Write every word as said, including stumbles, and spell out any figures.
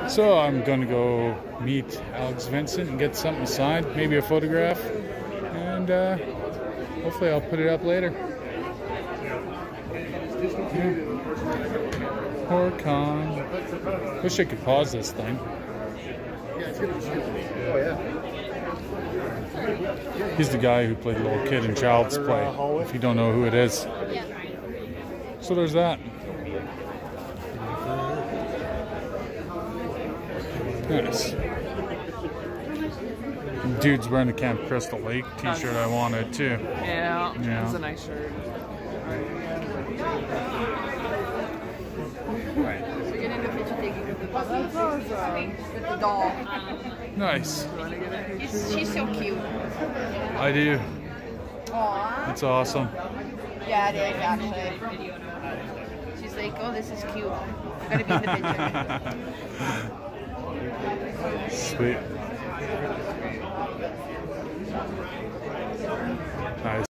So I'm going to go meet Alex Vincent and get something signed, maybe a photograph, and uh, hopefully I'll put it up later. Horcon. Wish I could pause this thing. He's the guy who played the little kid in Child's Play, if you don't know who it is. So there's that. Nice. Dude's wearing the Camp Crystal Lake t-shirt I wanted too. Yeah, yeah. It's a nice shirt. With the doll. Nice. She's, she's so cute. I do. Aww. That's awesome. Yeah, it is actually. She's like, oh, this is cute. I'm gonna be in the picture. Sweet. Nice.